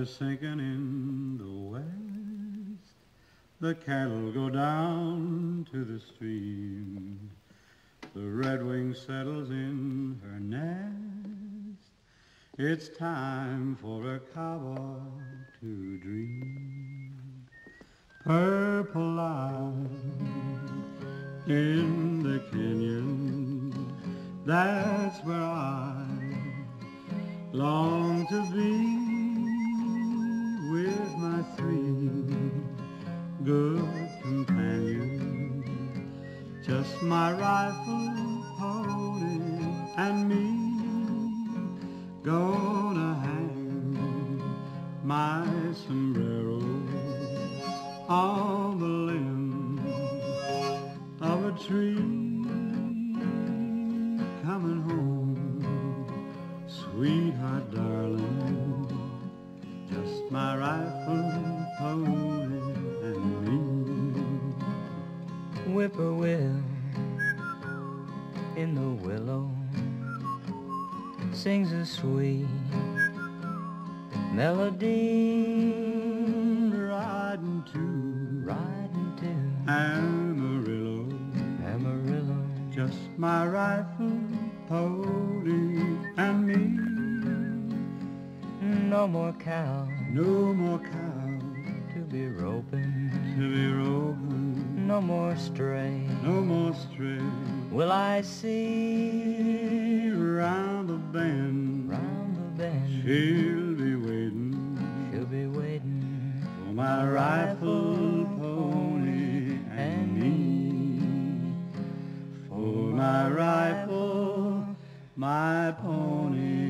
are sinking in the west. The cattle go down to the stream. The redwing settles in her nest. It's time for a cowboy to dream. Purple light in the canyon, that's where I long to be, with my three good companions, just my rifle, pony, and me. Gonna hang my sombrero on the limb of a tree. Coming home, sweetheart darling, just my rifle, pony, and me. Whippoorwill in the willow sings a sweet melody, riding to Amarillo, Amarillo, just my rifle, pony, and me. no more cow No more cows to be roping, no more stray more stray. will I see Round the bend, she'll be waiting for my rifle, pony, and me. For my rifle, my pony,